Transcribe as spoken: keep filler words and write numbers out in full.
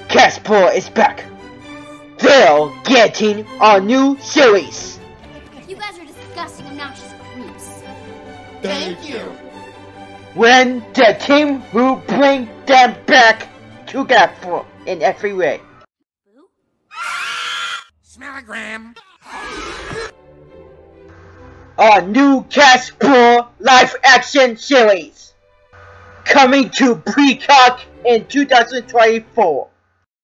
Casper is back. They're getting a new series. You guys are disgusting obnoxious creeps. Thank you. When the team who bring them back together in every way. Smellogram. A new Casper live action series coming to Peacock in two thousand twenty-four.